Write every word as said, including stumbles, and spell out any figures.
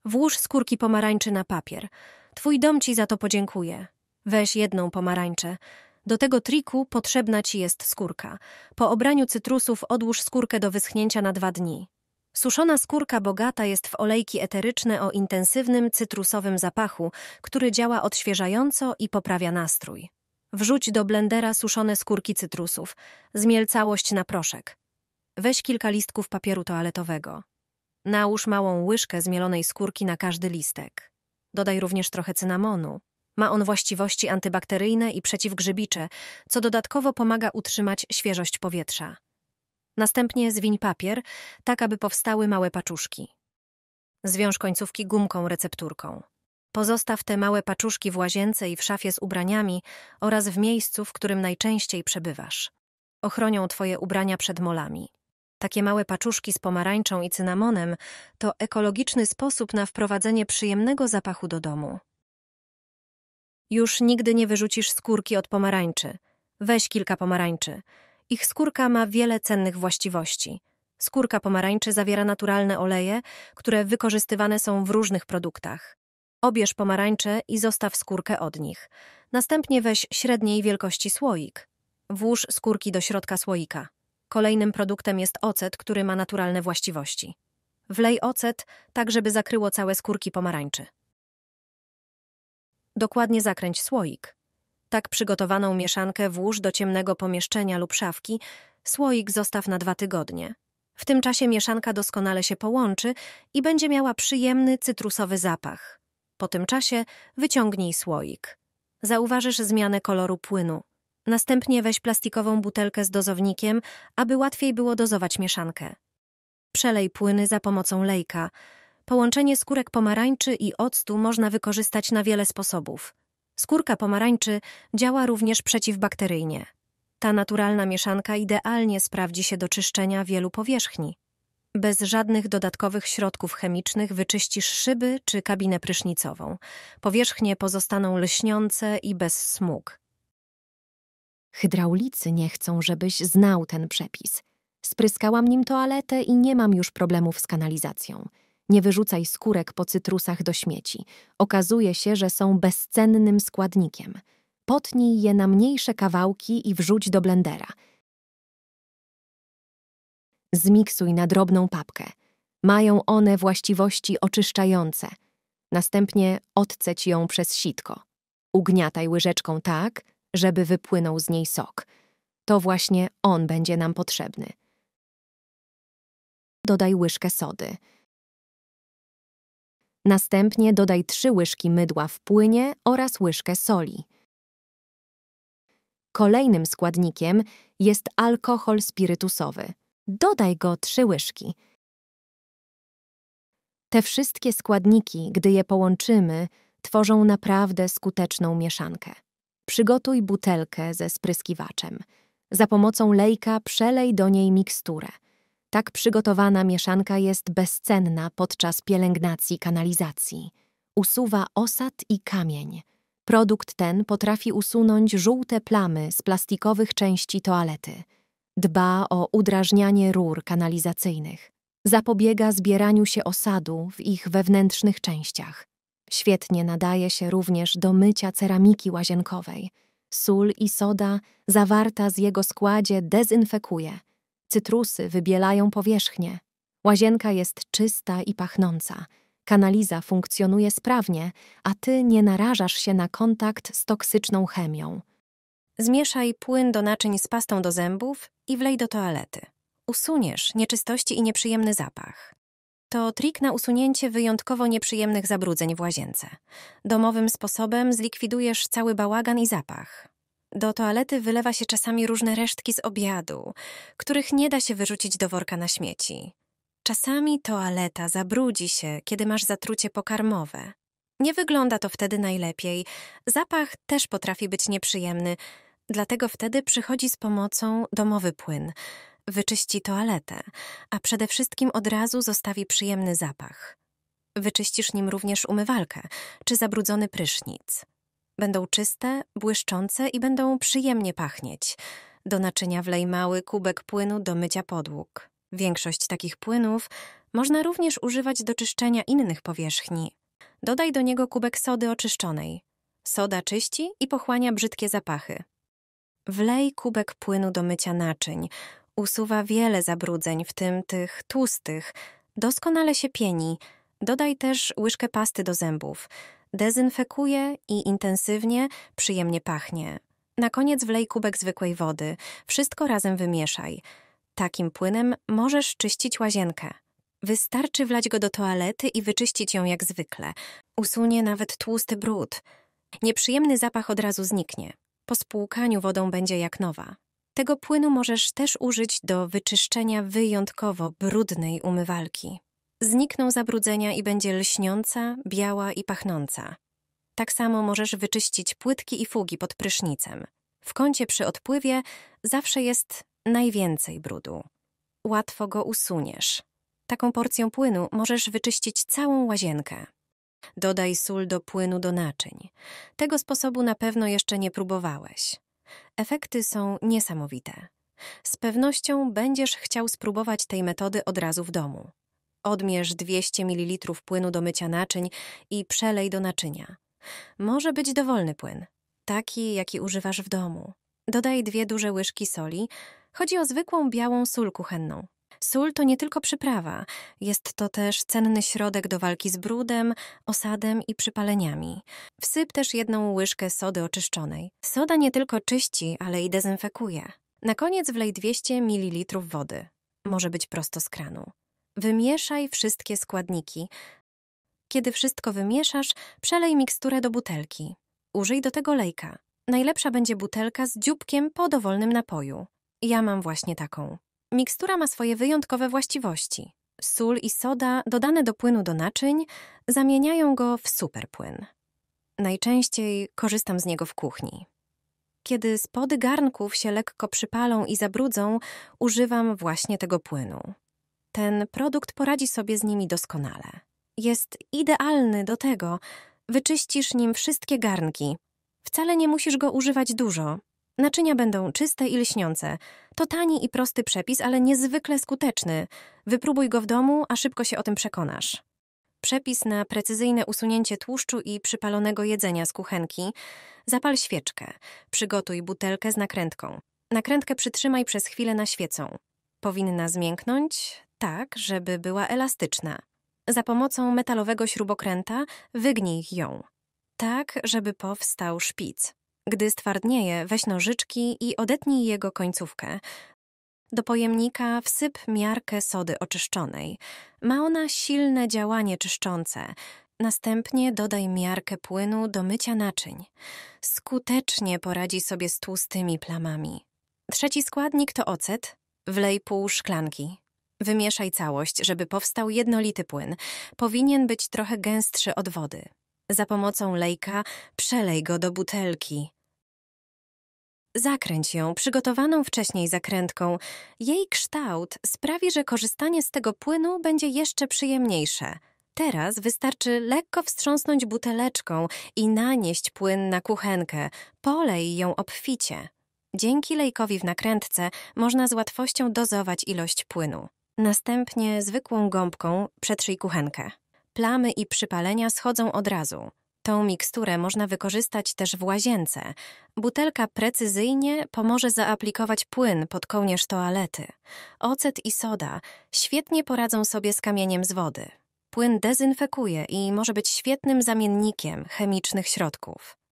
Włóż skórki pomarańczy na papier. Twój dom ci za to podziękuje. Weź jedną pomarańczę. Do tego triku potrzebna ci jest skórka. Po obraniu cytrusów odłóż skórkę do wyschnięcia na dwa dni. Suszona skórka bogata jest w olejki eteryczne o intensywnym cytrusowym zapachu, który działa odświeżająco i poprawia nastrój. Wrzuć do blendera suszone skórki cytrusów. Zmiel całość na proszek. Weź kilka listków papieru toaletowego. Nałóż małą łyżkę zmielonej skórki na każdy listek. Dodaj również trochę cynamonu. Ma on właściwości antybakteryjne i przeciwgrzybicze, co dodatkowo pomaga utrzymać świeżość powietrza. Następnie zwiń papier, tak aby powstały małe paczuszki. Zwiąż końcówki gumką recepturką. Pozostaw te małe paczuszki w łazience i w szafie z ubraniami oraz w miejscu, w którym najczęściej przebywasz. Ochronią twoje ubrania przed molami. Takie małe paczuszki z pomarańczą i cynamonem to ekologiczny sposób na wprowadzenie przyjemnego zapachu do domu. Już nigdy nie wyrzucisz skórki od pomarańczy. Weź kilka pomarańczy. Ich skórka ma wiele cennych właściwości. Skórka pomarańczy zawiera naturalne oleje, które wykorzystywane są w różnych produktach. Obierz pomarańcze i zostaw skórkę od nich. Następnie weź średniej wielkości słoik. Włóż skórki do środka słoika. Kolejnym produktem jest ocet, który ma naturalne właściwości. Wlej ocet, tak żeby zakryło całe skórki pomarańczy. Dokładnie zakręć słoik. Tak przygotowaną mieszankę włóż do ciemnego pomieszczenia lub szafki, słoik zostaw na dwa tygodnie. W tym czasie mieszanka doskonale się połączy i będzie miała przyjemny, cytrusowy zapach. Po tym czasie wyciągnij słoik. Zauważysz zmianę koloru płynu. Następnie weź plastikową butelkę z dozownikiem, aby łatwiej było dozować mieszankę. Przelej płyny za pomocą lejka. Połączenie skórek pomarańczy i octu można wykorzystać na wiele sposobów. Skórka pomarańczy działa również przeciwbakteryjnie. Ta naturalna mieszanka idealnie sprawdzi się do czyszczenia wielu powierzchni. Bez żadnych dodatkowych środków chemicznych wyczyścisz szyby czy kabinę prysznicową. Powierzchnie pozostaną lśniące i bez smug. Hydraulicy nie chcą, żebyś znał ten przepis. Spryskałam nim toaletę i nie mam już problemów z kanalizacją. Nie wyrzucaj skórek po cytrusach do śmieci. Okazuje się, że są bezcennym składnikiem. Potnij je na mniejsze kawałki i wrzuć do blendera. Zmiksuj na drobną papkę. Mają one właściwości oczyszczające. Następnie odceć ją przez sitko. Ugniataj łyżeczką tak, żeby wypłynął z niej sok. To właśnie on będzie nam potrzebny. Dodaj łyżkę sody. Następnie dodaj trzy łyżki mydła w płynie oraz łyżkę soli. Kolejnym składnikiem jest alkohol spirytusowy. Dodaj go trzy łyżki. Te wszystkie składniki, gdy je połączymy, tworzą naprawdę skuteczną mieszankę. Przygotuj butelkę ze spryskiwaczem. Za pomocą lejka przelej do niej miksturę. Tak przygotowana mieszanka jest bezcenna podczas pielęgnacji kanalizacji. Usuwa osad i kamień. Produkt ten potrafi usunąć żółte plamy z plastikowych części toalety. Dba o udrażnianie rur kanalizacyjnych. Zapobiega zbieraniu się osadu w ich wewnętrznych częściach. Świetnie nadaje się również do mycia ceramiki łazienkowej. Sól i soda zawarta z jego składzie dezynfekuje. Cytrusy wybielają powierzchnię. Łazienka jest czysta i pachnąca. Kanaliza funkcjonuje sprawnie, a ty nie narażasz się na kontakt z toksyczną chemią. Zmieszaj płyn do naczyń z pastą do zębów i wlej do toalety. Usuniesz nieczystości i nieprzyjemny zapach. To trik na usunięcie wyjątkowo nieprzyjemnych zabrudzeń w łazience. Domowym sposobem zlikwidujesz cały bałagan i zapach. Do toalety wylewa się czasami różne resztki z obiadu, których nie da się wyrzucić do worka na śmieci. Czasami toaleta zabrudzi się, kiedy masz zatrucie pokarmowe. Nie wygląda to wtedy najlepiej. Zapach też potrafi być nieprzyjemny, dlatego wtedy przychodzi z pomocą domowy płyn. Wyczyści toaletę, a przede wszystkim od razu zostawi przyjemny zapach. Wyczyścisz nim również umywalkę czy zabrudzony prysznic. Będą czyste, błyszczące i będą przyjemnie pachnieć. Do naczynia wlej mały kubek płynu do mycia podłóg. Większość takich płynów Można również używać do czyszczenia innych powierzchni. Dodaj do niego kubek sody oczyszczonej. Soda czyści i pochłania brzydkie zapachy. Wlej kubek płynu do mycia naczyń. Usuwa wiele zabrudzeń, w tym tych tłustych. Doskonale się pieni. Dodaj też łyżkę pasty do zębów. Dezynfekuje i intensywnie, przyjemnie pachnie. Na koniec wlej kubek zwykłej wody. Wszystko razem wymieszaj. Takim płynem możesz czyścić łazienkę. Wystarczy wlać go do toalety i wyczyścić ją jak zwykle. Usunie nawet tłusty brud. Nieprzyjemny zapach od razu zniknie. Po spłukaniu wodą będzie jak nowa. Tego płynu możesz też użyć do wyczyszczenia wyjątkowo brudnej umywalki. Znikną zabrudzenia i będzie lśniąca, biała i pachnąca. Tak samo możesz wyczyścić płytki i fugi pod prysznicem. W kącie przy odpływie zawsze jest najwięcej brudu. Łatwo go usuniesz. Taką porcją płynu możesz wyczyścić całą łazienkę. Dodaj sól do płynu do naczyń. Tego sposobu na pewno jeszcze nie próbowałeś. Efekty są niesamowite. Z pewnością będziesz chciał spróbować tej metody od razu w domu. Odmierz dwieście mililitrów płynu do mycia naczyń i przelej do naczynia. Może być dowolny płyn, taki jaki używasz w domu. Dodaj dwie duże łyżki soli. Chodzi o zwykłą białą sól kuchenną. Sól to nie tylko przyprawa, jest to też cenny środek do walki z brudem, osadem i przypaleniami. Wsyp też jedną łyżkę sody oczyszczonej. Soda nie tylko czyści, ale i dezynfekuje. Na koniec wlej dwieście mililitrów wody. Może być prosto z kranu. Wymieszaj wszystkie składniki. Kiedy wszystko wymieszasz, przelej miksturę do butelki. Użyj do tego lejka. Najlepsza będzie butelka z dzióbkiem po dowolnym napoju. Ja mam właśnie taką. Mikstura ma swoje wyjątkowe właściwości. Sól i soda dodane do płynu do naczyń zamieniają go w superpłyn. Najczęściej korzystam z niego w kuchni. Kiedy spody garnków się lekko przypalą i zabrudzą, używam właśnie tego płynu. Ten produkt poradzi sobie z nimi doskonale. Jest idealny do tego. Wyczyścisz nim wszystkie garnki. Wcale nie musisz go używać dużo. Naczynia będą czyste i lśniące. To tani i prosty przepis, ale niezwykle skuteczny. Wypróbuj go w domu, a szybko się o tym przekonasz. Przepis na precyzyjne usunięcie tłuszczu i przypalonego jedzenia z kuchenki. Zapal świeczkę. Przygotuj butelkę z nakrętką. Nakrętkę przytrzymaj przez chwilę na świecą. Powinna zmięknąć tak, żeby była elastyczna. Za pomocą metalowego śrubokręta wygnij ją. Tak, żeby powstał szpic. Gdy stwardnieje, weź nożyczki i odetnij jego końcówkę. Do pojemnika wsyp miarkę sody oczyszczonej. Ma ona silne działanie czyszczące. Następnie dodaj miarkę płynu do mycia naczyń. Skutecznie poradzi sobie z tłustymi plamami. Trzeci składnik to ocet. Wlej pół szklanki. Wymieszaj całość, żeby powstał jednolity płyn. Powinien być trochę gęstszy od wody. Za pomocą lejka przelej go do butelki. Zakręć ją przygotowaną wcześniej zakrętką. Jej kształt sprawi, że korzystanie z tego płynu będzie jeszcze przyjemniejsze. Teraz wystarczy lekko wstrząsnąć buteleczką i nanieść płyn na kuchenkę. Polej ją obficie. Dzięki lejkowi w nakrętce można z łatwością dozować ilość płynu. Następnie zwykłą gąbką przetrzyj kuchenkę. Plamy i przypalenia schodzą od razu. Tą miksturę można wykorzystać też w łazience. Butelka precyzyjnie pomoże zaaplikować płyn pod kołnierz toalety. Ocet i soda świetnie poradzą sobie z kamieniem z wody. Płyn dezynfekuje i może być świetnym zamiennikiem chemicznych środków.